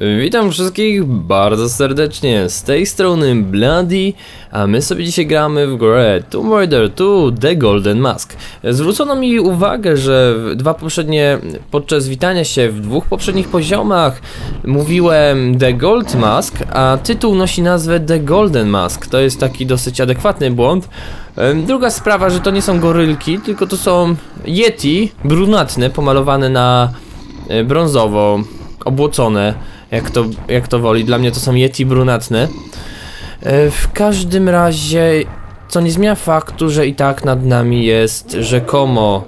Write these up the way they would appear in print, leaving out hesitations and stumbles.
Witam wszystkich bardzo serdecznie, z tej strony Bloody, a my sobie dzisiaj gramy w grę Tomb Raider 2 The Golden Mask. Zwrócono mi uwagę, że podczas witania się w dwóch poprzednich poziomach mówiłem The Gold Mask, a tytuł nosi nazwę The Golden Mask. To jest taki dosyć adekwatny błąd. Druga sprawa, że to nie są gorylki, tylko to są yeti brunatne, pomalowane na brązowo, obłocone, jak to woli. Dla mnie to są yeti brunatne. W każdym razie, co nie zmienia faktu, że i tak nad nami jest rzekomo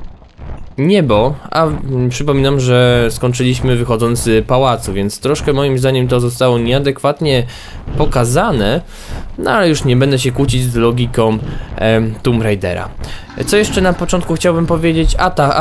niebo, a przypominam, że skończyliśmy wychodząc z pałacu, więc troszkę moim zdaniem to zostało nieadekwatnie pokazane, no ale już nie będę się kłócić z logiką Tomb Raidera. Co jeszcze na początku chciałbym powiedzieć?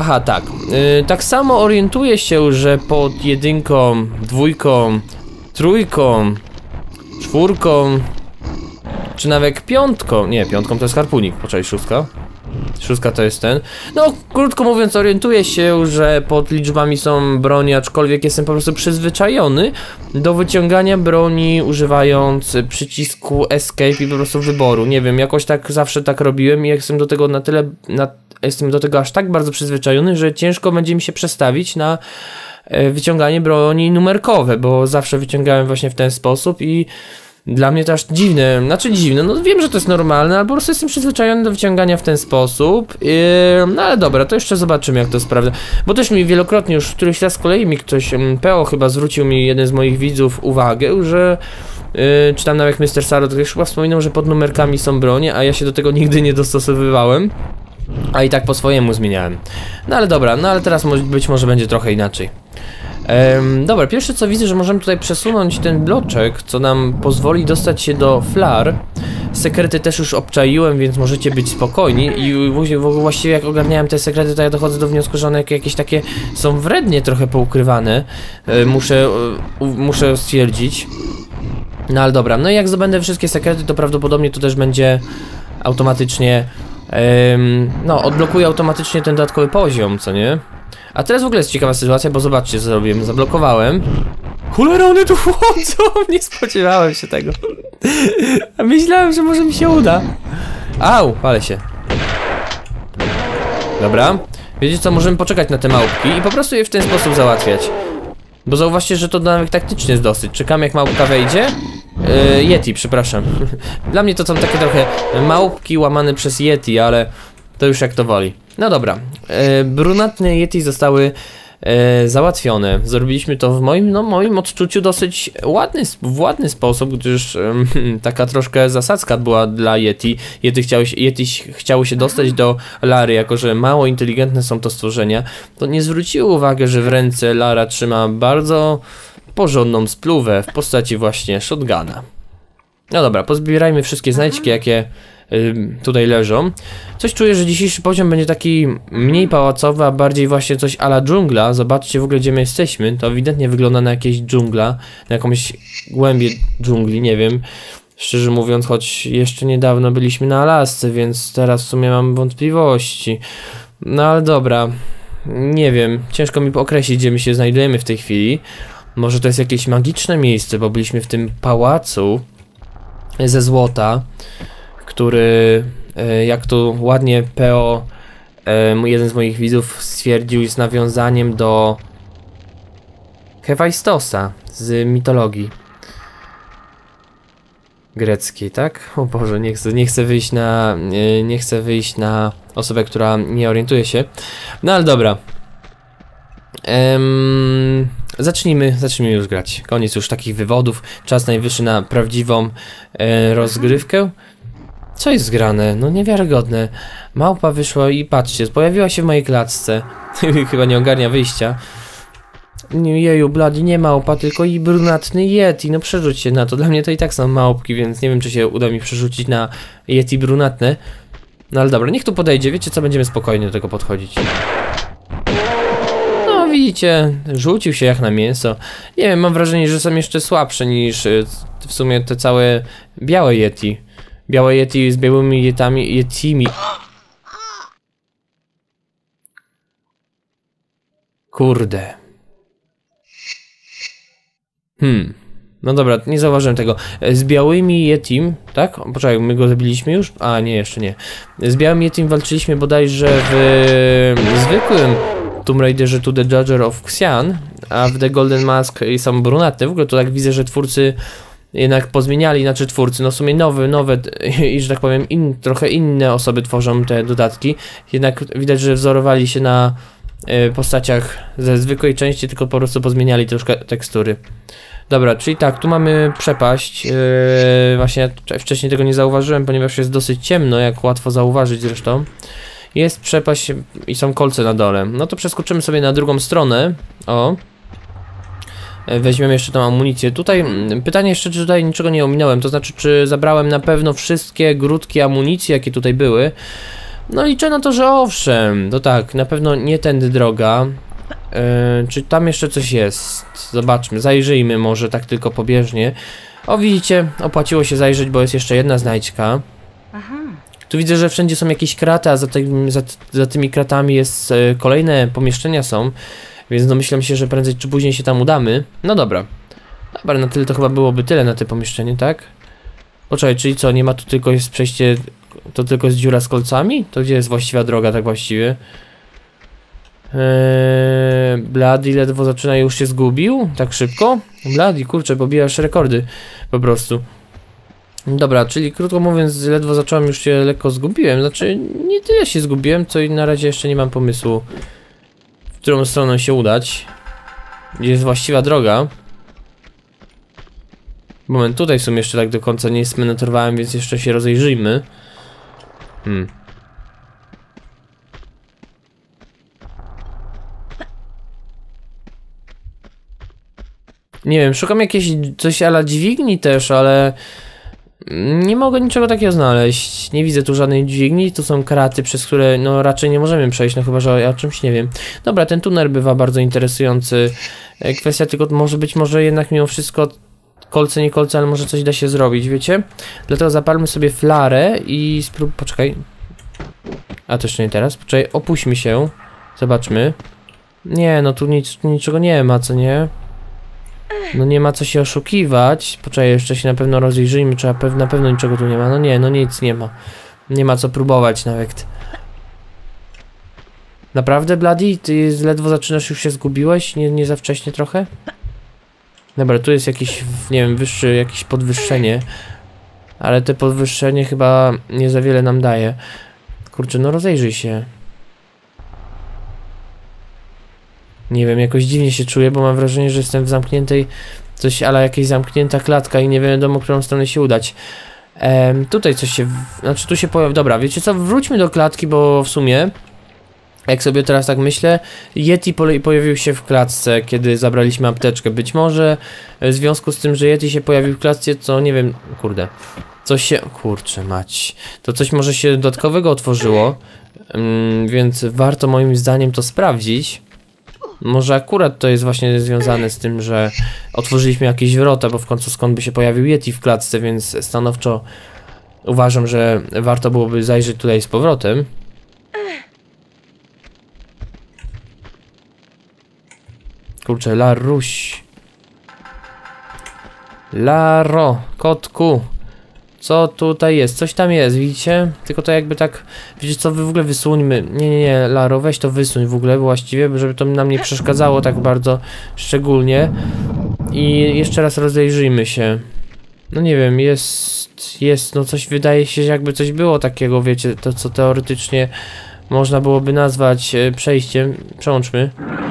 Tak samo orientuję się, że pod jedynką, dwójką, trójką, czwórką, czy nawet piątką, nie, piątką to jest harpunik, poczekaj, szóstka to jest ten. No, krótko mówiąc, orientuję się, że pod liczbami są broni, aczkolwiek jestem po prostu przyzwyczajony do wyciągania broni używając przycisku escape i po prostu wyboru. Nie wiem, jakoś tak zawsze tak robiłem i jestem do tego jestem do tego aż tak bardzo przyzwyczajony, że ciężko będzie mi się przestawić na wyciąganie broni numerkowe, bo zawsze wyciągałem właśnie w ten sposób i dla mnie to aż dziwne, no wiem, że to jest normalne, ale po prostu jestem przyzwyczajony do wyciągania w ten sposób. No ale dobra, to jeszcze zobaczymy, jak to sprawdza. Bo też mi wielokrotnie już któryś raz z kolei mi ktoś, PO chyba zwrócił mi jeden z moich widzów uwagę, że czy tam nawet Mr. Saro, to chyba wspominał, że pod numerkami są bronie, a ja się do tego nigdy nie dostosowywałem, a i tak po swojemu zmieniałem. No ale dobra, no ale teraz być może będzie trochę inaczej. Dobra, pierwsze co widzę, że możemy tutaj przesunąć ten bloczek, co nam pozwoli dostać się do flar. Sekrety też już obczaiłem, więc możecie być spokojni i właściwie jak ogarniałem te sekrety, to ja dochodzę do wniosku, że one jakieś takie są wrednie trochę poukrywane. Muszę stwierdzić. No ale dobra, no i jak zdobędę wszystkie sekrety, to prawdopodobnie to też będzie automatycznie no, odblokuje automatycznie ten dodatkowy poziom, co nie? A teraz w ogóle jest ciekawa sytuacja, bo zobaczcie, co zrobiłem. Zablokowałem. Cholera, one tu wchodzą! Nie spodziewałem się tego. A myślałem, że może mi się uda. Au, palę się. Dobra. Wiecie co, możemy poczekać na te małpki i po prostu je w ten sposób załatwiać. Bo zauważcie, że to nawet taktycznie jest dosyć. Czekamy, jak małpka wejdzie. Yeti, przepraszam. Dla mnie to są takie trochę małpki łamane przez Yeti, ale to już jak to woli. No dobra, brunatne Yeti zostały załatwione. Zrobiliśmy to w moim odczuciu dosyć ładny sposób, gdyż taka troszkę zasadzka była dla Yeti. Yeti chciało się dostać do Lary, jako że mało inteligentne są to stworzenia. To nie zwróciło uwagi, że w ręce Lara trzyma bardzo porządną spluwę w postaci właśnie shotguna. No dobra, pozbierajmy wszystkie znajdźki, jakie tutaj leżą. Coś czuję, że dzisiejszy poziom będzie taki mniej pałacowy, a bardziej właśnie coś a la dżungla. Zobaczcie w ogóle, gdzie my jesteśmy. To ewidentnie wygląda na jakieś dżungla, na jakąś głębię dżungli, nie wiem. Szczerze mówiąc, choć jeszcze niedawno byliśmy na Alasce, więc teraz w sumie mam wątpliwości. No ale dobra, nie wiem, ciężko mi określić, gdzie my się znajdujemy w tej chwili. Może to jest jakieś magiczne miejsce, bo byliśmy w tym pałacu ze złota, który, jak tu ładnie PO, jeden z moich widzów stwierdził, jest nawiązaniem do Hefajstosa z mitologii greckiej, tak? O Boże, nie chcę wyjść na osobę, która nie orientuje się. No ale dobra. Zacznijmy już grać. Koniec już takich wywodów. Czas najwyższy na prawdziwą rozgrywkę. Co jest zgrane? No niewiarygodne. Małpa wyszła i patrzcie, pojawiła się w mojej klatce. Chyba nie ogarnia wyjścia. Jeju, Bloody, nie małpa, tylko i brunatny Yeti. No przerzuć się na to. Dla mnie to i tak są małpki, więc nie wiem, czy się uda mi przerzucić na Yeti brunatne. No ale dobra, niech tu podejdzie. Wiecie co, będziemy spokojnie do tego podchodzić. No widzicie, rzucił się jak na mięso. Nie wiem, mam wrażenie, że są jeszcze słabsze niż w sumie te całe białe Yeti. Białe Yeti z białymi Yetimi. Kurde. No dobra, nie zauważyłem tego. Z białymi Yetim, tak? Poczekaj, my go zabiliśmy już? A, nie, jeszcze nie. Z białym Yetim walczyliśmy bodajże w zwykłym Tomb Raiderze To The Judger of Xian, a w The Golden Mask są brunatne. W ogóle to tak widzę, że twórcy jednak pozmieniali, znaczy twórcy, no w sumie nowe i że tak powiem trochę inne osoby tworzą te dodatki. Jednak widać, że wzorowali się na postaciach ze zwykłej części, tylko po prostu pozmieniali troszkę tekstury. Dobra, czyli tak, tu mamy przepaść. Właśnie wcześniej tego nie zauważyłem, ponieważ jest dosyć ciemno, jak łatwo zauważyć zresztą. Jest przepaść i są kolce na dole. No to przeskoczymy sobie na drugą stronę. O. Weźmiemy jeszcze tą amunicję. Tutaj pytanie jeszcze, czy tutaj niczego nie ominąłem. To znaczy, czy zabrałem na pewno wszystkie grudki amunicji, jakie tutaj były. No liczę na to, że owszem. To tak, na pewno nie tędy droga. Czy tam jeszcze coś jest? Zobaczmy, zajrzyjmy może tak tylko pobieżnie. O, widzicie, opłaciło się zajrzeć, bo jest jeszcze jedna znajdźka. Tu widzę, że wszędzie są jakieś kraty, a za tymi kratami jest kolejne pomieszczenia są. Więc domyślam się, że prędzej czy później się tam udamy. No dobra. Dobra, na tyle to chyba byłoby tyle na te pomieszczenie, tak? Poczekaj, czyli co, nie ma tu tylko jest przejście, to tylko jest dziura z kolcami? To gdzie jest właściwa droga tak właściwie? Bloody ledwo zaczyna, już się zgubił? Tak szybko? Bloody, kurczę, pobijasz rekordy po prostu. Dobra, czyli krótko mówiąc, ledwo zacząłem, już się lekko zgubiłem. Znaczy, nie tyle się zgubiłem, co i na razie jeszcze nie mam pomysłu, w którą stronę się udać. Gdzie jest właściwa droga. Moment, tutaj w sumie jeszcze tak do końca nie spenetrowałem, więc jeszcze się rozejrzyjmy. Nie wiem, szukam jakieś coś a la dźwigni też, ale nie mogę niczego takiego znaleźć. Nie widzę tu żadnej dźwigni, tu są kraty, przez które no raczej nie możemy przejść, no chyba, że ja o czymś nie wiem. Dobra, ten tunel bywa bardzo interesujący. Kwestia tylko może jednak mimo wszystko kolce, nie kolce, ale może coś da się zrobić, wiecie? Dlatego zapalmy sobie flarę i poczekaj. A to jeszcze nie teraz, poczekaj, opuśćmy się. Zobaczmy. Nie, no tu niczego nie ma, co nie? No nie ma co się oszukiwać. Poczekaj, jeszcze się na pewno rozejrzyjmy, czy na pewno niczego tu nie ma. No nie, no nic nie ma. Nie ma co próbować nawet. Naprawdę, Bloody? Ty ledwo zaczynasz, już się zgubiłeś? Nie za wcześnie trochę? Dobra, tu jest jakiś, nie wiem, jakieś podwyższenie. Ale te podwyższenie chyba nie za wiele nam daje. Kurczę, no rozejrzyj się. Nie wiem, jakoś dziwnie się czuję, bo mam wrażenie, że jestem w zamkniętej, coś ale jakaś zamknięta klatka i nie wiadomo, którą stronę się udać. Tutaj coś się, znaczy tu się pojawi, dobra, wiecie co, wróćmy do klatki, bo w sumie, jak sobie teraz tak myślę, Yeti pojawił się w klatce, kiedy zabraliśmy apteczkę. Być może w związku z tym, że Yeti się pojawił w klatce, co nie wiem, kurde, coś się, kurczę mać, to coś może się dodatkowego otworzyło, więc warto moim zdaniem to sprawdzić. Może akurat to jest właśnie związane z tym, że otworzyliśmy jakieś wrota, bo w końcu skąd by się pojawił Yeti w klatce, więc stanowczo uważam, że warto byłoby zajrzeć tutaj z powrotem. Kurczę, Laruś. Laro, kotku. Co tutaj jest? Coś tam jest, widzicie? Tylko to jakby tak, wiecie co, wy w ogóle wysuńmy. Nie, Laro, weź to wysuń w ogóle właściwie, żeby to nam nie przeszkadzało tak bardzo szczególnie. I jeszcze raz rozejrzyjmy się. No nie wiem, jest, no coś wydaje się, że jakby coś było takiego, wiecie, to co teoretycznie można byłoby nazwać przejściem. Przełączmy.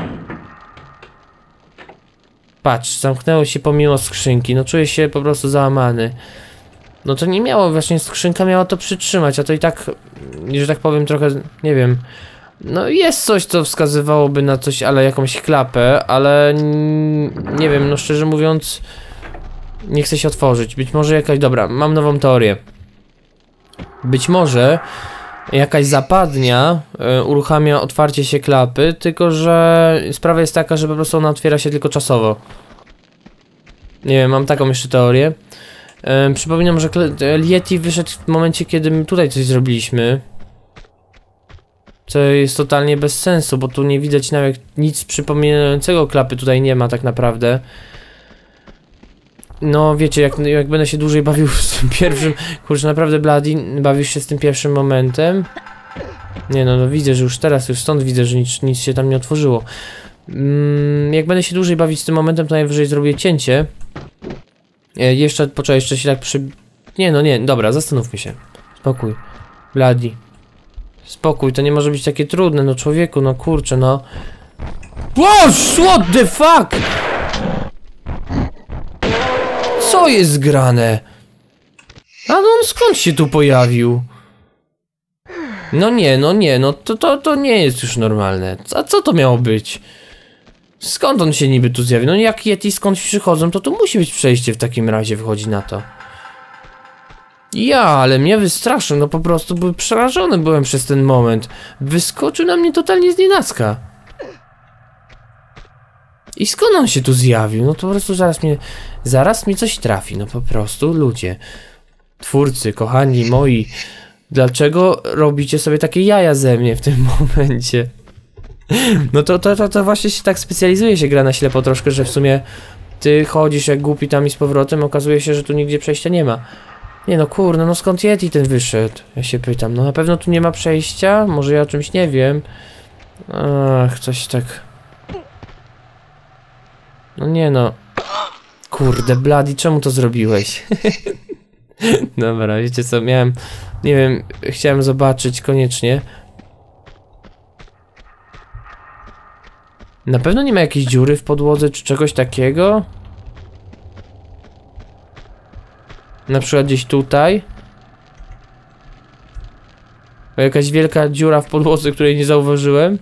Patrz, zamknęło się pomimo skrzynki, no czuję się po prostu załamany. No to nie miało, właśnie skrzynka miała to przytrzymać, a to i tak, że tak powiem trochę, nie wiem. No jest coś, co wskazywałoby na coś, ale jakąś klapę, ale nie wiem, no szczerze mówiąc nie chcę się otworzyć. Być może jakaś, dobra, mam nową teorię. Być może jakaś zapadnia uruchamia otwarcie się klapy, tylko że sprawa jest taka, że po prostu ona otwiera się tylko czasowo. Nie wiem, mam taką jeszcze teorię. Przypominam, że Yeti wyszedł w momencie, kiedy my tutaj coś zrobiliśmy. Co jest totalnie bez sensu, bo tu nie widać nawet nic przypominającego klapy, tutaj nie ma tak naprawdę. No wiecie, jak będę się dłużej bawił z tym pierwszym... Kurczę, naprawdę Bloody, bawisz się z tym pierwszym momentem? Nie no, widzę, że już teraz, już stąd widzę, że nic się tam nie otworzyło. Jak będę się dłużej bawić z tym momentem, to najwyżej zrobię cięcie. Poczekaj, jeszcze się tak Nie, dobra, zastanówmy się. Spokój. Bloody. Spokój, to nie może być takie trudne, no człowieku, no kurczę, no. What the fuck? Co jest grane? A no on skąd się tu pojawił? No nie, to nie jest już normalne. A co to miało być? Skąd on się niby tu zjawił? No jak Yeti skąd przychodzą, to tu musi być przejście w takim razie, wychodzi na to. Ale mnie wystraszył, no po prostu przerażony byłem przez ten moment. Wyskoczył na mnie totalnie znienacka. I skąd on się tu zjawił? No to po prostu zaraz mi coś trafi, no po prostu ludzie. Twórcy, kochani moi, dlaczego robicie sobie takie jaja ze mnie w tym momencie? No to właśnie się tak specjalizuje się gra na ślepo troszkę, że w sumie ty chodzisz jak głupi tam i z powrotem, okazuje się, że tu nigdzie przejścia nie ma. Nie no kurde, no skąd Yeti ten wyszedł? Ja się pytam, no na pewno tu nie ma przejścia? Może ja o czymś nie wiem? Ach, coś tak... No nie no... Kurde, Bloody, czemu to zrobiłeś? Dobra, wiecie co, nie wiem, chciałem zobaczyć koniecznie. Na pewno nie ma jakiejś dziury w podłodze, czy czegoś takiego? Na przykład gdzieś tutaj. Jakaś wielka dziura w podłodze, której nie zauważyłem.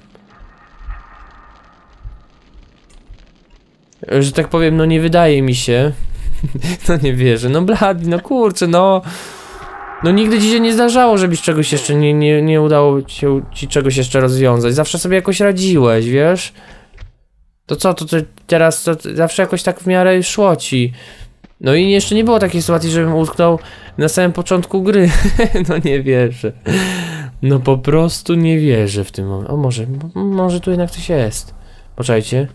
Że tak powiem, no nie wydaje mi się. No nie wierzę, no Bloody, no kurczę, no. No nigdy ci się nie zdarzało, żebyś czegoś jeszcze nie udało ci czegoś jeszcze rozwiązać. Zawsze sobie jakoś radziłeś, wiesz? To co, to teraz to zawsze jakoś tak w miarę szło ci. No i jeszcze nie było takiej sytuacji, żebym utknął na samym początku gry. No nie wierzę. No po prostu nie wierzę w tym momencie. O może tu jednak coś jest. Poczekajcie.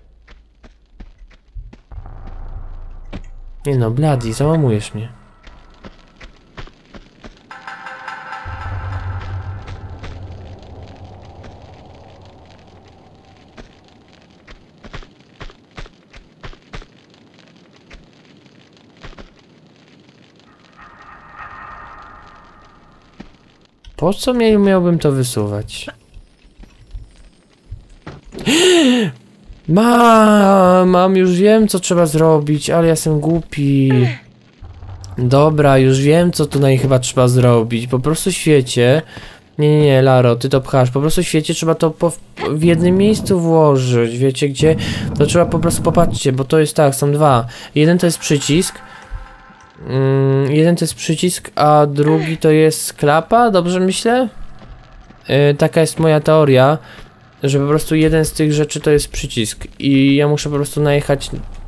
Nie no, Bloody, załamujesz mnie. Po co miałbym to wysuwać? Mam, już wiem co trzeba zrobić, ale ja jestem głupi. Dobra, już wiem co tutaj chyba trzeba zrobić. Po prostu świecie. Nie, Laro, ty to pchasz. Po prostu świecie trzeba to w jednym miejscu włożyć. Wiecie gdzie? To trzeba po prostu, popatrzcie, bo to jest tak, są dwa. Jeden to jest przycisk. Jeden to jest przycisk, a drugi to jest klapa, dobrze myślę? Taka jest moja teoria, że po prostu jeden z tych rzeczy to jest przycisk i ja muszę po prostu najechać.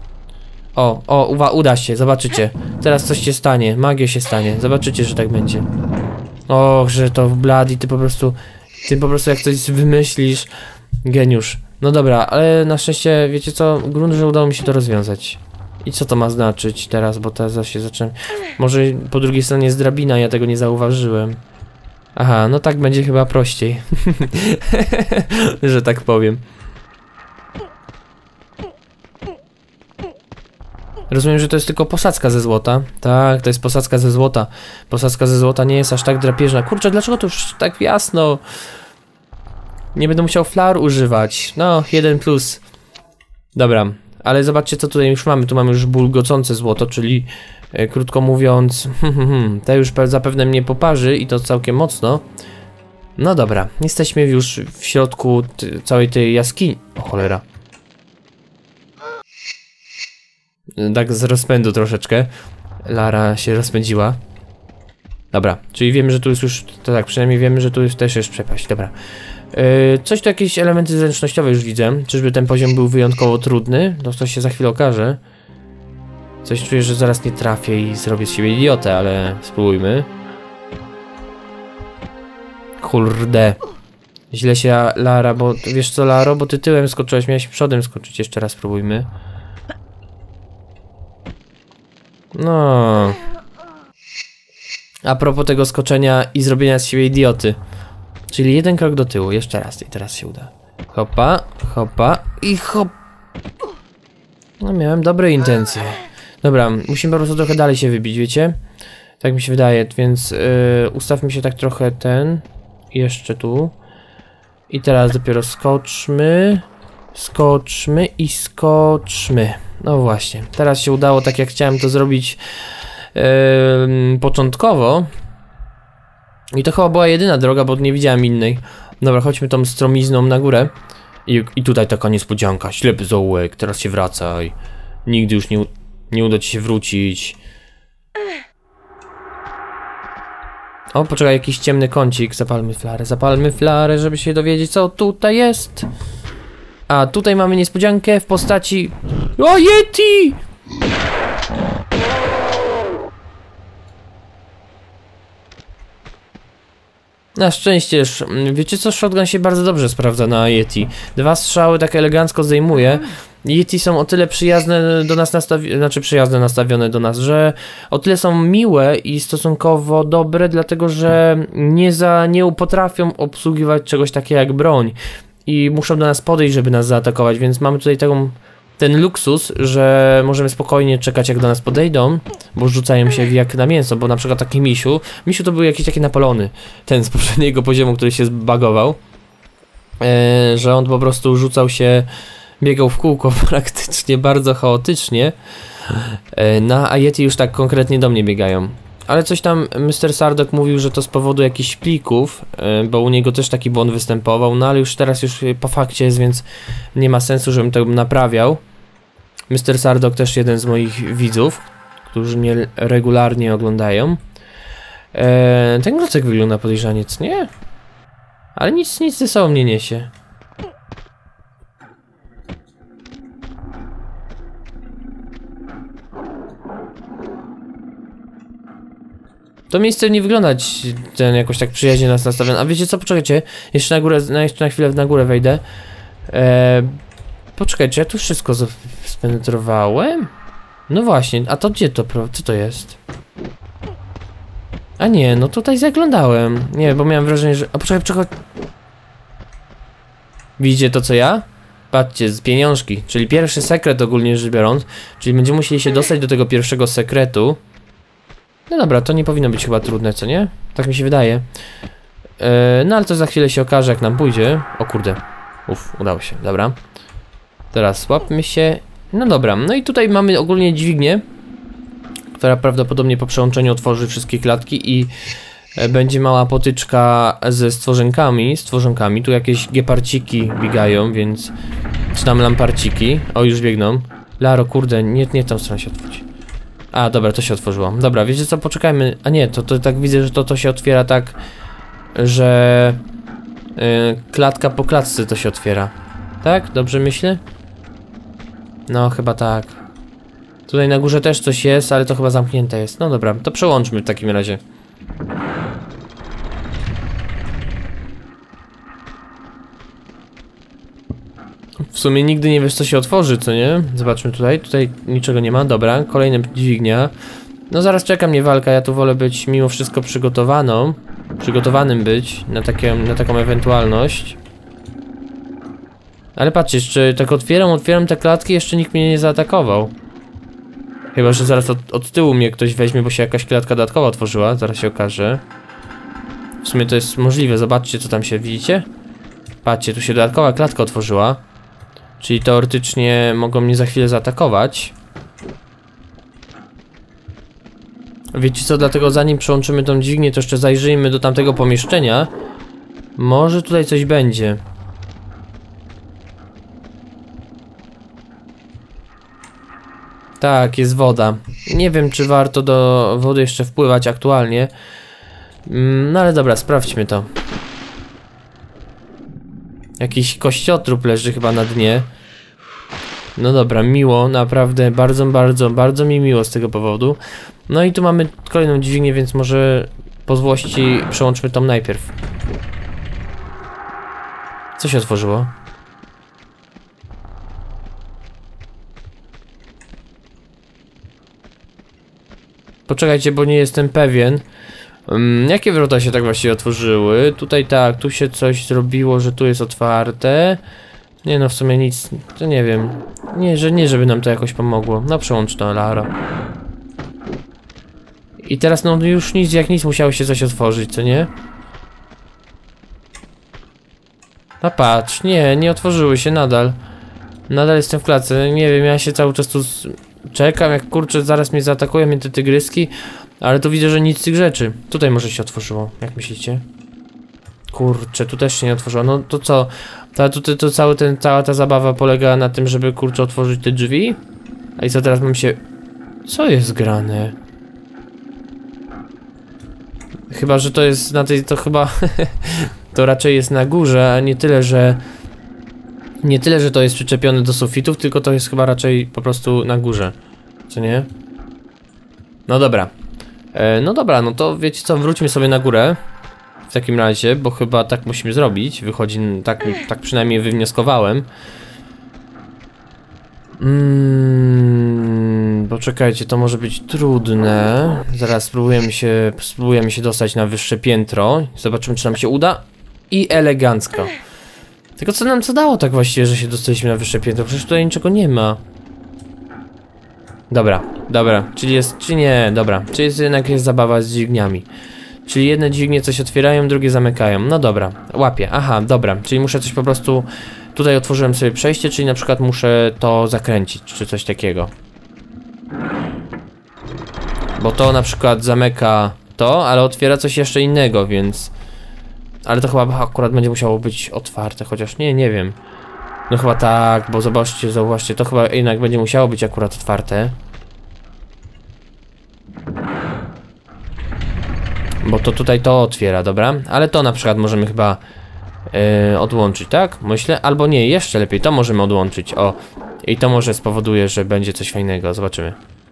Uda się, zobaczycie. Teraz coś się stanie, magia się stanie, zobaczycie, że tak będzie. Że to w Bloody, ty po prostu jak coś wymyślisz, geniusz. No dobra, ale na szczęście, wiecie co, grunt, że udało mi się to rozwiązać. I co to ma znaczyć teraz, bo teraz się zacząłem... Może po drugiej stronie jest drabina, ja tego nie zauważyłem. Aha, no tak będzie chyba prościej. Że tak powiem. Rozumiem, że to jest tylko posadzka ze złota. Tak, to jest posadzka ze złota. Posadzka ze złota nie jest aż tak drapieżna. Kurczę, dlaczego to już tak jasno? Nie będę musiał flar używać. No, 1+. Dobra. Ale zobaczcie co tutaj już mamy, tu mamy już bulgocące złoto, czyli krótko mówiąc, to już zapewne mnie poparzy i to całkiem mocno. No dobra, jesteśmy już w środku całej tej jaskini. O cholera. Tak z rozpędu troszeczkę. Lara się rozpędziła. Dobra, czyli wiemy, że tu jest już, to tak, przynajmniej wiemy, że tu jest też jest przepaść, dobra. Coś tu jakieś elementy zręcznościowe już widzę. Czyżby ten poziom był wyjątkowo trudny? No to się za chwilę okaże. Coś czuję, że zaraz nie trafię i zrobię z siebie idiotę, ale spróbujmy. Kurde. Źle się Lara, bo wiesz co Laro, bo ty tyłem skoczyłeś, miałeś przodem skoczyć, jeszcze raz spróbujmy. No. A propos tego skoczenia i zrobienia z siebie idioty. Czyli jeden krok do tyłu, jeszcze raz i teraz się uda. Hopa, hopa i hop. No miałem dobre intencje. Dobra, musimy po prostu trochę dalej się wybić, wiecie? Tak mi się wydaje, więc ustawmy się tak trochę jeszcze tu. I teraz dopiero skoczmy. Skoczmy i skoczmy. No właśnie, teraz się udało tak jak chciałem to zrobić początkowo. I to chyba była jedyna droga, bo nie widziałem innej. Dobra, chodźmy tą stromizną na górę. I tutaj taka niespodzianka, ślepy zaułek, teraz się wracaj. Nigdy już nie uda ci się wrócić. O, poczekaj, jakiś ciemny kącik. Zapalmy flarę, żeby się dowiedzieć, co tutaj jest. A tutaj mamy niespodziankę w postaci... O, Yeti! Na szczęście, wiecie co, shotgun się bardzo dobrze sprawdza na Yeti. 2 strzały tak elegancko zdejmuje. Yeti są o tyle przyjazne do nas nastawione do nas, że o tyle są miłe i stosunkowo dobre, dlatego że nie potrafią obsługiwać czegoś takiego jak broń. I muszą do nas podejść, żeby nas zaatakować, więc mamy tutaj ten luksus, że możemy spokojnie czekać jak do nas podejdą, bo rzucają się jak na mięso, bo na przykład taki misiu to był jakiś taki napalony, ten z poprzedniego poziomu, który się zbagował, że on po prostu biegał w kółko praktycznie, bardzo chaotycznie, a Yeti już tak konkretnie do mnie biegają. Ale coś tam Mr. Sardok mówił, że to z powodu jakichś plików, bo u niego też taki błąd występował, no ale teraz już po fakcie jest, więc nie ma sensu, żebym to naprawiał. Mr. Sardok też jeden z moich widzów, którzy mnie regularnie oglądają. Ten klocek wygląda podejrzanie, co nie? Ale nic ze sobą nie niesie. To miejsce nie wygląda jakoś tak przyjaźnie nas nastawione. A wiecie co, poczekajcie, jeszcze na chwilę na górę wejdę. Poczekajcie, ja tu wszystko spenetrowałem? No właśnie, a to gdzie to, co to jest? A nie, no tutaj zaglądałem. Nie, bo miałem wrażenie, że... A poczekaj. Widzicie to co ja? Patrzcie, z pieniążki, czyli pierwszy sekret ogólnie rzecz biorąc. Czyli będziemy musieli się dostać do tego pierwszego sekretu. No dobra, to nie powinno być chyba trudne, co nie? Tak mi się wydaje. No ale to za chwilę się okaże, jak nam pójdzie. O kurde. Udało się, dobra. Teraz łapmy się. No dobra, no i tutaj mamy ogólnie dźwignię, która prawdopodobnie po przełączeniu otworzy wszystkie klatki i będzie mała potyczka ze stworzonkami. Tu jakieś geparciki biegają, więc... Czy tam lamparciki? O, już biegną. Laro, kurde, nie w tą stronę się otworzy. A, dobra, to się otworzyło. Dobra, wiecie co, poczekajmy. A nie, to tak widzę, że to się otwiera tak, że... klatka po klatce to się otwiera. Tak? Dobrze myślę? No, chyba tak. Tutaj na górze też coś jest, ale to chyba zamknięte jest. No dobra, to przełączmy w takim razie. W sumie nigdy nie wiesz, co się otworzy, co nie? Zobaczmy tutaj. Tutaj niczego nie ma. Dobra, kolejna dźwignia. No zaraz czeka mnie walka. Ja tu wolę być mimo wszystko przygotowanym być na taką ewentualność. Ale patrzcie, jeszcze tak otwieram te klatki, jeszcze nikt mnie nie zaatakował. Chyba że zaraz od tyłu mnie ktoś weźmie, bo się jakaś klatka dodatkowa otworzyła. Zaraz się okaże. W sumie to jest możliwe. Zobaczcie, co tam się, widzicie? Patrzcie, tu się dodatkowa klatka otworzyła. Czyli teoretycznie mogą mnie za chwilę zaatakować. Wiecie co, dlatego zanim przełączymy tą dźwignię, to jeszcze zajrzyjmy do tamtego pomieszczenia. Może tutaj coś będzie. Tak, jest woda. Nie wiem, czy warto do wody jeszcze wpływać aktualnie. No ale dobra, sprawdźmy to. Jakiś kościotrup leży chyba na dnie. No dobra, miło, naprawdę, bardzo mi miło z tego powodu. No i tu mamy kolejną dźwignię, więc może po złości przełączmy tą najpierw. Co się otworzyło? poczekajcie, bo nie jestem pewien. Jakie wrota się tak właściwie otworzyły? Tutaj tak, tu się coś zrobiło, że tu jest otwarte. Nie no, w sumie nic, to nie wiem. Nie, żeby nam to jakoś pomogło. No przełącz to, Laro. I teraz no już nic jak nic musiało się coś otworzyć, co nie? No patrz, nie otworzyły się nadal. Nadal jestem w klatce, nie wiem, ja się cały czas tu czekam, jak kurczę, zaraz mnie zaatakują mnie te tygryski. Ale tu widzę, że nic z tych rzeczy. Tutaj może się otworzyło, jak myślicie? Kurczę, tu też się nie otworzyło, no to co? To cała ta zabawa polega na tym, żeby kurczę otworzyć te drzwi? A i co teraz mam się... Co jest grane? Chyba, że to jest na tej, to chyba... to raczej jest na górze, a nie tyle, że... Nie tyle, że to jest przyczepione do sufitów, tylko to jest chyba raczej po prostu na górze. Co nie? No dobra. No dobra, no to wiecie co, wróćmy sobie na górę. W takim razie, bo chyba tak musimy zrobić. Wychodzi, tak przynajmniej wywnioskowałem. Poczekajcie, to może być trudne. Zaraz spróbujemy się dostać na wyższe piętro. Zobaczymy, czy nam się uda. I elegancko. Tylko co dało tak właściwie, że się dostaliśmy na wyższe piętro? Przecież tutaj niczego nie ma. Dobra, czyli jest jednak zabawa z dźwigniami. Czyli jedne dźwignie coś otwierają, drugie zamykają. No dobra, łapię, aha, dobra. Czyli muszę coś po prostu... Tutaj otworzyłem sobie przejście, czyli na przykład muszę to zakręcić, czy coś takiego. Bo to na przykład zamyka to, ale otwiera coś jeszcze innego, więc... Ale to chyba akurat będzie musiało być otwarte, chociaż nie wiem. No chyba tak, bo zauważcie, to chyba jednak będzie musiało być akurat otwarte. Bo to tutaj to otwiera, dobra? Ale to na przykład możemy chyba odłączyć, tak? Myślę, albo nie, jeszcze lepiej, to możemy odłączyć, o. I to może spowoduje, że będzie coś fajnego, zobaczymy.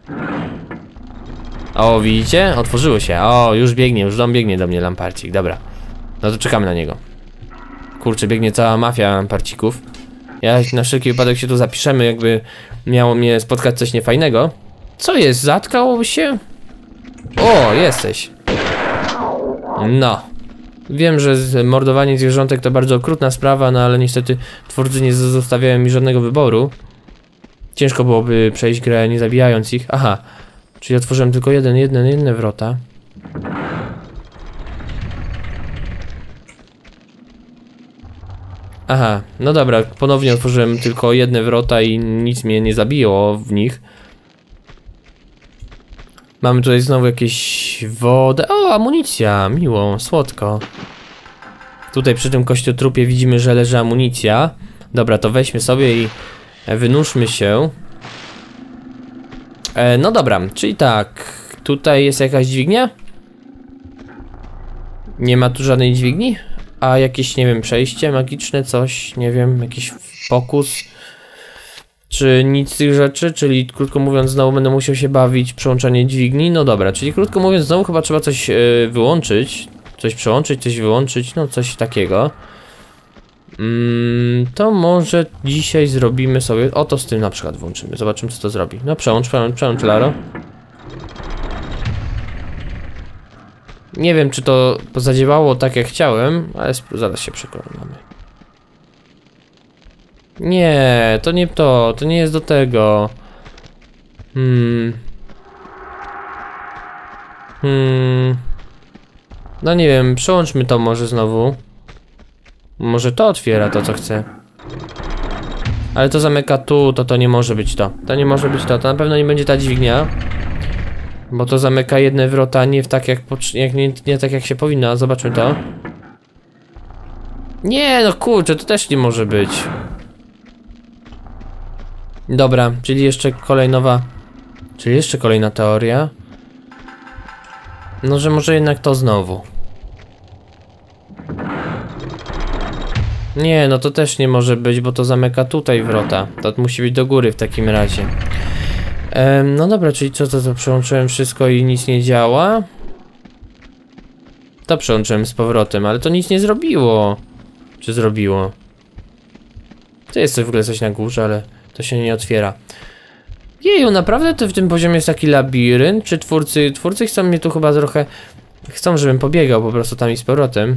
O, widzicie? Otworzyło się, o, już biegnie do mnie lamparcik, dobra. No to czekamy na niego. Kurczę, biegnie cała mafia lamparcików. Ja na wszelki wypadek się tu zapiszemy, jakby miało mnie spotkać coś niefajnego. Co jest? Zatkało się? O, jesteś. No. Wiem, że mordowanie zwierzątek to bardzo okrutna sprawa, no ale niestety twórcy nie zostawiają mi żadnego wyboru. Ciężko byłoby przejść grę nie zabijając ich. Aha. Czyli otworzyłem tylko jedne wrota. Aha, no dobra, ponownie otworzyłem tylko jedne wrota i nic mnie nie zabiło w nich. Mamy tutaj znowu jakieś wodę. O, amunicja, miło, słodko. Tutaj przy tym kościotrupie widzimy, że leży amunicja. Dobra, to weźmy sobie i wynurzmy się. No dobra, czyli tak. Tutaj jest jakaś dźwignia? Nie ma tu żadnej dźwigni? A jakieś, nie wiem, przejście magiczne, coś, nie wiem, jakiś fokus? Czy nic z tych rzeczy? Czyli krótko mówiąc, znowu będę musiał się bawić przełączanie dźwigni? No dobra, czyli krótko mówiąc, znowu chyba trzeba coś wyłączyć. Coś przełączyć, coś wyłączyć, no coś takiego. To może dzisiaj zrobimy sobie... Oto z tym na przykład włączymy, zobaczymy co to zrobi. No przełącz, Laro. Nie wiem, czy to zadziałało tak jak chciałem, ale zaraz się przekonamy. Nie, to nie to nie jest do tego. No nie wiem, przełączmy to może znowu. Może to otwiera to, co chcę. Ale to zamyka tu, to nie może być to. To nie może być to na pewno nie będzie ta dźwignia. Bo to zamyka jedne wrota, nie tak jak, nie tak jak się powinno, zobaczmy to. Nie, no kurczę, to też nie może być. Dobra, czyli jeszcze kolejna teoria. No, że może jednak to znowu. Nie, no to też nie może być, bo to zamyka tutaj wrota. To musi być do góry w takim razie. No dobra, czyli co to przełączyłem wszystko i nic nie działa? To przełączyłem z powrotem, ale to nic nie zrobiło. Czy zrobiło? To jest w ogóle coś na górze, ale to się nie otwiera. Jeju, naprawdę to w tym poziomie jest taki labirynt? Czy twórcy chcą mnie tu chyba trochę... Chcą, żebym pobiegał po prostu tam i z powrotem.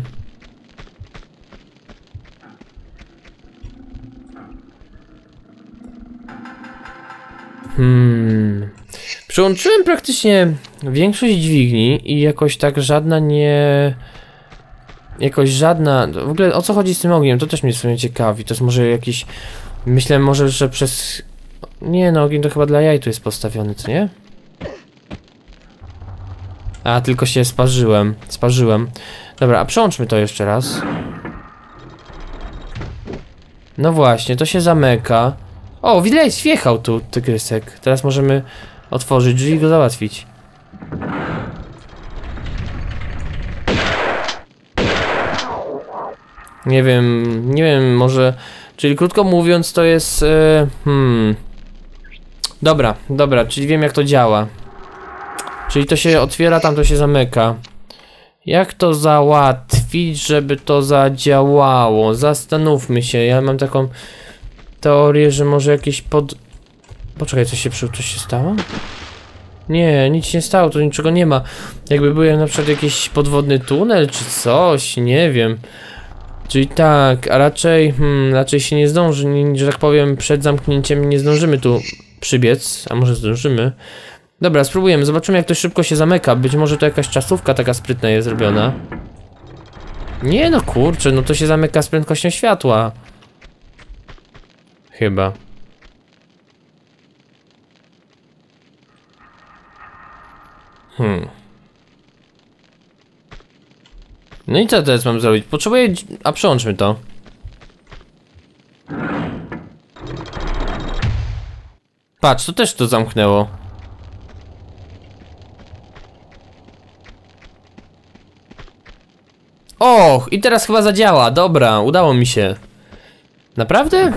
Przyłączyłem praktycznie większość dźwigni i jakoś tak żadna nie... Jakoś żadna... W ogóle o co chodzi z tym ogniem? To też mnie w sumie ciekawi. To jest może jakiś... Myślę może, że przez... Nie no, ogień to chyba dla jaj tu jest postawiony, co nie? A, tylko się sparzyłem. Dobra, a przełączmy to jeszcze raz. No właśnie, to się zamyka. O, widać, wjechał tu tygrysek. Teraz możemy otworzyć drzwi i go załatwić. Nie wiem, może... Czyli krótko mówiąc to jest... Dobra, czyli wiem jak to działa. Czyli to się otwiera, tam to się zamyka. Jak to załatwić, żeby to zadziałało? Zastanówmy się, ja mam taką teorię, że może jakieś Poczekaj, coś się stało? Nie, nic się nie stało, tu niczego nie ma. Jakby był na przykład jakiś podwodny tunel, czy coś, nie wiem. Czyli tak, a raczej się nie zdąży, że tak powiem, przed zamknięciem nie zdążymy tu przybiec, a może zdążymy. Dobra, spróbujemy, zobaczymy jak to szybko się zamyka, być może to jakaś czasówka taka sprytna jest zrobiona. Nie no kurczę, no to się zamyka z prędkością światła. Chyba. No i co teraz mam zrobić? Potrzebuję... A przełączmy to. Patrz, to też to zamknęło. Och, i teraz chyba zadziała. Dobra, udało mi się. Naprawdę?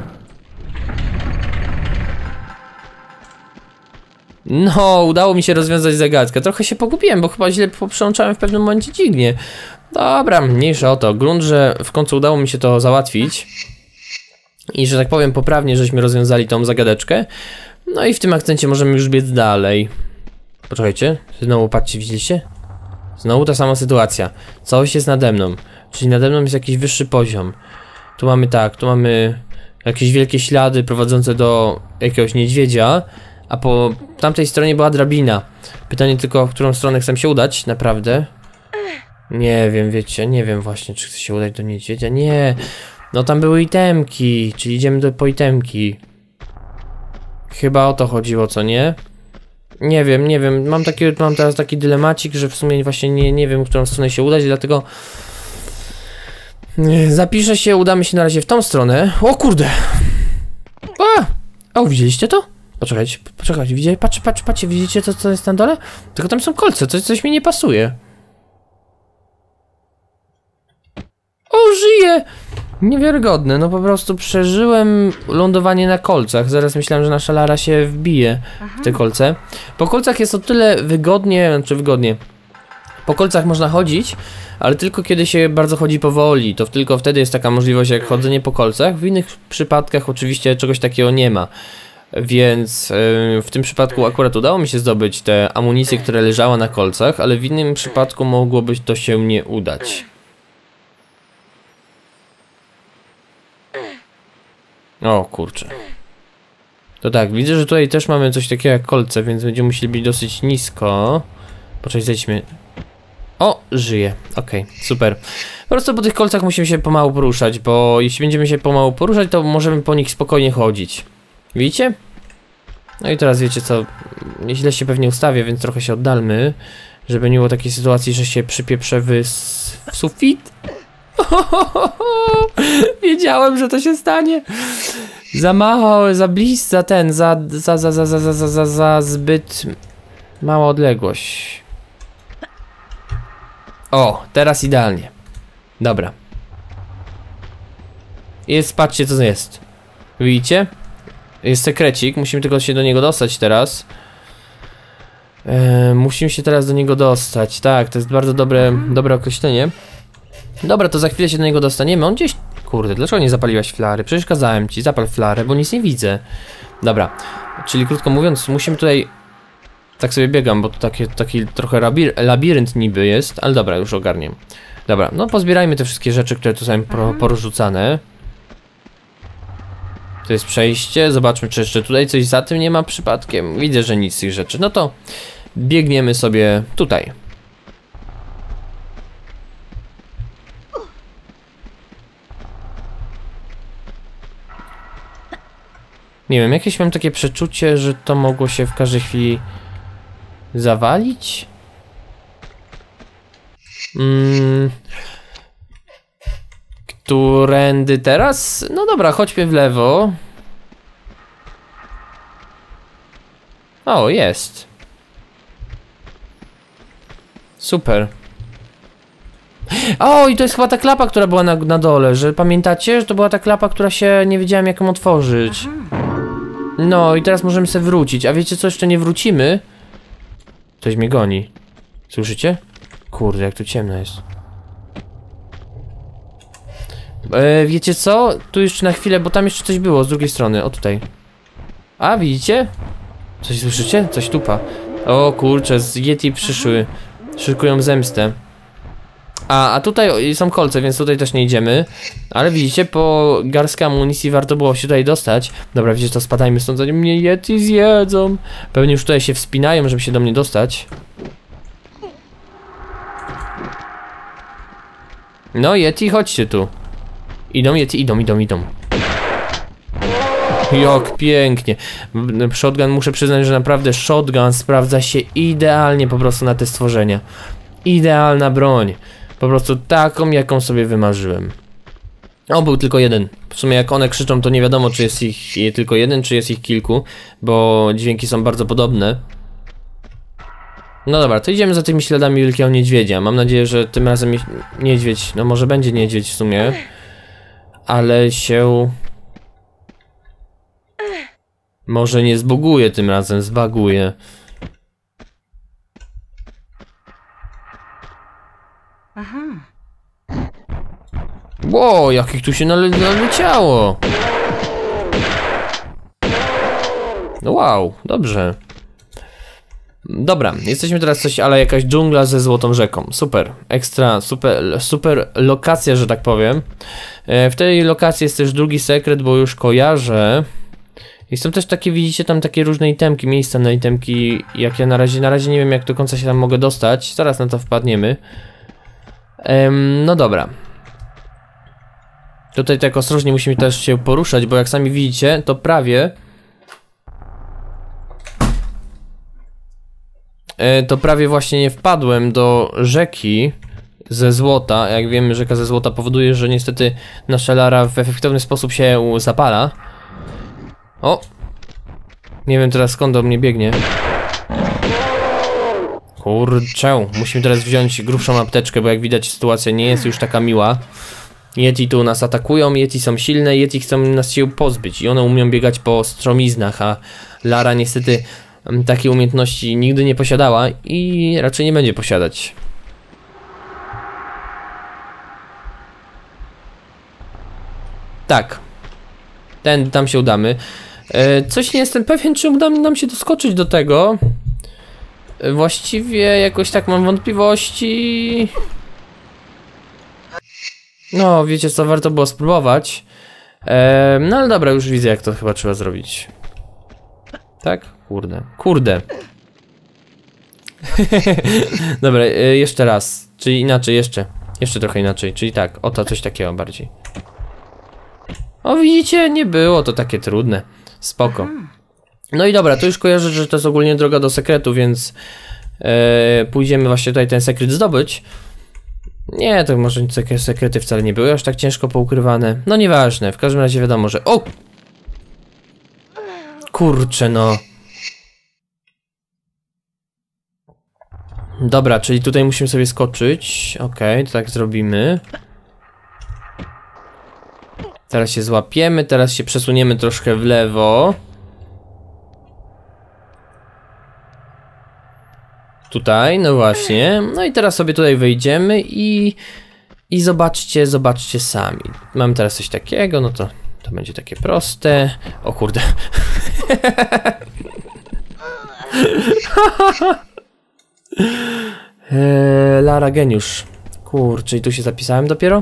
No, udało mi się rozwiązać zagadkę. Trochę się pogubiłem, bo chyba źle poprzełączałem w pewnym momencie dźwignię. Dobra, mniejsza o to. Grunt, że w końcu udało mi się to załatwić. I że tak powiem poprawnie, żeśmy rozwiązali tą zagadeczkę. No i w tym akcencie możemy już biec dalej. Poczekajcie, znowu patrzcie, widzieliście? Znowu ta sama sytuacja. Coś jest nade mną. Czyli nade mną jest jakiś wyższy poziom. Tu mamy tak, tu mamy jakieś wielkie ślady prowadzące do jakiegoś niedźwiedzia. A po tamtej stronie była drabina. Pytanie tylko, w którą stronę chcę się udać, naprawdę. Nie wiem, wiecie, nie wiem właśnie, czy chcę się udać do niedźwiedzia. Nie, no tam były itemki, czyli idziemy po itemki. Chyba o to chodziło, co nie? Nie wiem, mam teraz taki dylemacik, że w sumie właśnie nie wiem, w którą stronę się udać, dlatego... Zapiszę się, udamy się na razie w tą stronę. O kurde! O, widzieliście to? Poczekajcie, patrzcie, widzicie co jest na dole? Tylko tam są kolce, coś mi nie pasuje. O, żyję! Niewiarygodne, no po prostu przeżyłem lądowanie na kolcach. Zaraz myślałem, że nasza Lara się wbije w te kolce. Po kolcach jest o tyle wygodnie. Po kolcach można chodzić, ale tylko kiedy się bardzo chodzi powoli, to tylko wtedy jest taka możliwość jak chodzenie po kolcach. W innych przypadkach oczywiście czegoś takiego nie ma. Więc w tym przypadku akurat udało mi się zdobyć te amunicje, które leżały na kolcach, ale w innym przypadku mogłoby to się nie udać. O kurczę. To tak, widzę, że tutaj też mamy coś takiego jak kolce, więc będziemy musieli być dosyć nisko. Poczekaj, zejdźmy. O, żyje. Okej, super. Po prostu po tych kolcach musimy się pomału poruszać, bo jeśli będziemy się pomału poruszać, to możemy po nich spokojnie chodzić. Widzicie? No i teraz wiecie co, źle się pewnie ustawię, więc trochę się oddalmy, żeby nie było takiej sytuacji, że się przypieprzę w sufit. Wiedziałem, że to się stanie. Za mało, za blisko, za zbyt mała odległość. O, teraz idealnie. Dobra. Jest, patrzcie co to jest. Widzicie? Jest sekrecik, musimy tylko się do niego dostać teraz. Musimy się teraz do niego dostać. Tak, to jest bardzo dobre określenie. Dobra, to za chwilę się do niego dostaniemy. On gdzieś... Kurde, dlaczego nie zapaliłaś flary? Przecież kazałem ci, zapal flarę, bo nic nie widzę. Dobra, czyli krótko mówiąc, musimy tutaj... Tak sobie biegam, bo to taki trochę labirynt niby jest, ale dobra, już ogarnię. Dobra, no pozbierajmy te wszystkie rzeczy, które tu są porzucane. To jest przejście, zobaczmy, czy jeszcze tutaj coś za tym nie ma przypadkiem. Widzę, że nic z tych rzeczy. No to biegniemy sobie tutaj. Nie wiem, jakieś mam takie przeczucie, że to mogło się w każdej chwili zawalić? Którędy teraz? No dobra, chodźmy w lewo. O, jest. Super. O, i to jest chyba ta klapa, która była na dole, że pamiętacie, że to była ta klapa, która się nie wiedziałem jak ją otworzyć. No i teraz możemy sobie wrócić, a wiecie co, jeszcze nie wrócimy? Coś mnie goni. Słyszycie? Kurde, jak tu ciemno jest. Wiecie co? Tu jeszcze na chwilę, bo tam jeszcze coś było z drugiej strony, o tutaj. A, widzicie? Coś słyszycie? Coś tupa. O kurczę, z Yeti przyszły. Szykują zemstę. A tutaj są kolce, więc tutaj też nie idziemy. Ale widzicie, po garstkę amunicji warto było się tutaj dostać. Dobra, widzicie, to spadajmy stąd, zanim mnie Yeti zjedzą. Pewnie już tutaj się wspinają, żeby się do mnie dostać. No Yeti, chodźcie tu. Idą Yeti, idą. Jak pięknie. Shotgun, muszę przyznać, że naprawdę shotgun sprawdza się idealnie po prostu na te stworzenia. Idealna broń. Po prostu taką, jaką sobie wymarzyłem. O, był tylko jeden. W sumie jak one krzyczą, to nie wiadomo, czy jest ich tylko jeden, czy jest ich kilku, bo dźwięki są bardzo podobne. No dobra, to idziemy za tymi śladami wielkiego niedźwiedzia. Mam nadzieję, że tym razem niedźwiedź, no może będzie niedźwiedź w sumie, ale się... może nie zbuguje tym razem, zbaguje. Wow, jakich tu się naleciało. No wow, dobrze. Dobra, jesteśmy teraz coś, ale jakaś dżungla ze złotą rzeką. Super, ekstra, super lokacja, że tak powiem. W tej lokacji jest też drugi sekret, bo już kojarzę. I są też takie, widzicie, tam takie różne itemki, miejsca na itemki, jak ja na razie nie wiem, jak do końca się tam mogę dostać. Zaraz na to wpadniemy. No dobra. Tutaj tak ostrożnie musimy też się poruszać, bo jak sami widzicie, to prawie właśnie nie wpadłem do rzeki ze złota. Jak wiemy, rzeka ze złota powoduje, że niestety nasza Lara w efektywny sposób się zapala. O! Nie wiem teraz skąd do mnie biegnie. Kurczę, musimy teraz wziąć grubszą apteczkę, bo jak widać sytuacja nie jest już taka miła. Yeti tu nas atakują, Yeti są silne, Yeti chcą nas się pozbyć i one umieją biegać po stromiznach, a Lara niestety takiej umiejętności nigdy nie posiadała i raczej nie będzie posiadać. Tak. Tam się udamy. Coś nie jestem pewien, czy uda nam się doskoczyć do tego. Właściwie jakoś tak mam wątpliwości. No, wiecie co, warto było spróbować. No ale dobra, już widzę, jak to chyba trzeba zrobić. Tak? Kurde. Dobra, jeszcze raz. Czyli inaczej, jeszcze trochę inaczej. Czyli tak, oto coś takiego bardziej. O, widzicie, nie było to takie trudne. Spoko. No i dobra, to już kojarzę, że to jest ogólnie droga do sekretu, więc pójdziemy właśnie tutaj ten sekret zdobyć. Nie, to może takie sekrety wcale nie były aż tak ciężko poukrywane. No nieważne, w każdym razie wiadomo, że... O! Kurczę no. Dobra, czyli tutaj musimy sobie skoczyć. Okej, to tak zrobimy. Teraz się złapiemy, teraz się przesuniemy troszkę w lewo. Tutaj, no właśnie. No i teraz sobie tutaj wejdziemy i I zobaczcie sami. Mamy teraz coś takiego, no to będzie takie proste. O kurde. Lara geniusz. Kurczę, i tu się zapisałem dopiero?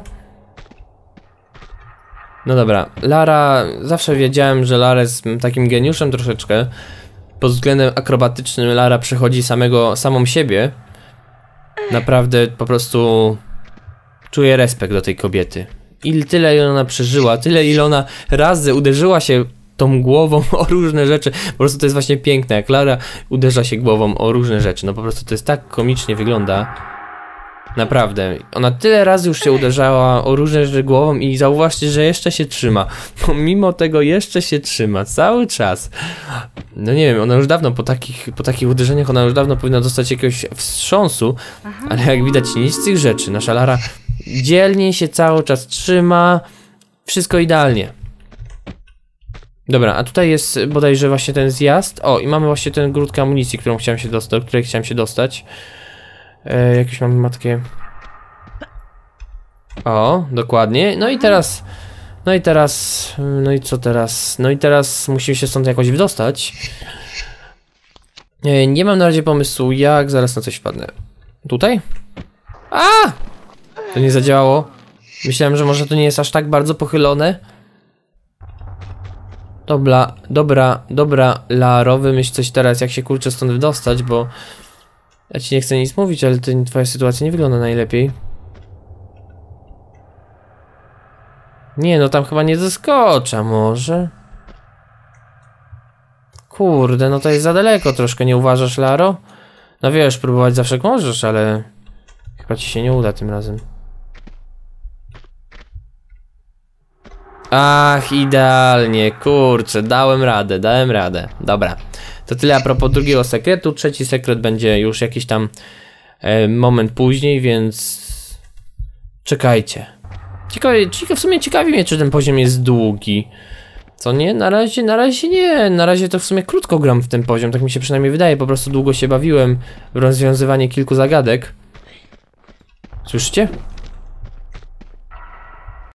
No dobra, Lara, zawsze wiedziałem, że Lara jest takim geniuszem troszeczkę. Pod względem akrobatycznym Lara przechodzi samą siebie. Naprawdę po prostu czuję respekt do tej kobiety. Tyle ona przeżyła, tyle ile ona razy uderzyła się tą głową o różne rzeczy. Po prostu to jest właśnie piękne, jak Lara uderza się głową o różne rzeczy. No po prostu to jest tak komicznie wygląda. Naprawdę. Ona tyle razy już się uderzała o różne rzeczy głową i zauważcie, że jeszcze się trzyma. Pomimo tego jeszcze się trzyma. Cały czas. No nie wiem, ona już dawno po takich uderzeniach ona już dawno powinna dostać jakiegoś wstrząsu. Ale jak widać nic z tych rzeczy. Nasza Lara dzielnie się cały czas trzyma. Wszystko idealnie. Dobra, a tutaj jest bodajże właśnie ten zjazd. O, i mamy właśnie ten grudkę amunicji, do której chciałem się dostać. Jakieś mamy matkę. O, dokładnie. No i co teraz? No i teraz musimy się stąd jakoś wydostać. Nie mam na razie pomysłu jak, zaraz na coś wpadnę. Tutaj? A! To nie zadziałało. Myślałem, że może to nie jest aż tak bardzo pochylone. Dobra, Laro, wymyśl coś teraz, jak się kurczę stąd wydostać, bo ja ci nie chcę nic mówić, ale twoja sytuacja nie wygląda najlepiej. Nie, no tam chyba nie zeskoczę, może? Kurde, no to jest za daleko troszkę, nie uważasz, Laro? No wiesz, próbować zawsze możesz, ale chyba ci się nie uda tym razem. Ach, idealnie, kurczę, dałem radę. Dobra, to tyle a propos drugiego sekretu. Trzeci sekret będzie już jakiś tam moment później, więc czekajcie. W sumie ciekawi mnie, czy ten poziom jest długi. Co nie? Na razie nie. Na razie to w sumie krótko gram w ten poziom, tak mi się przynajmniej wydaje. Po prostu długo się bawiłem w rozwiązywanie kilku zagadek. Słyszycie?